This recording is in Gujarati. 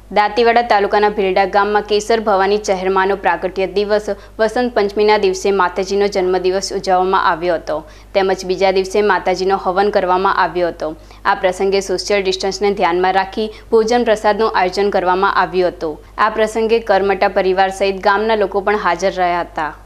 દાંતીવાડા તાલુકાના ભીલડા ગામમાં કેસર ભવાની ચહેરમાનો પ્રાગટ્ય દિવસ વસંત પંચમીના દિવસે માતાજીનો જન્મદિવસ ઉજવવામાં આવ્યો હતો તેમજ બીજા દિવસે માતાજીનો હવન કરવામાં આવ્યો હતો। આ પ્રસંગે સોશિયલ ડિસ્ટન્સને ધ્યાનમાં રાખી ભોજન પ્રસાદનું આયોજન કરવામાં આવ્યું હતું। આ પ્રસંગે કરમટા પરિવાર સહિત ગામના લોકો પણ હાજર રહ્યા હતા।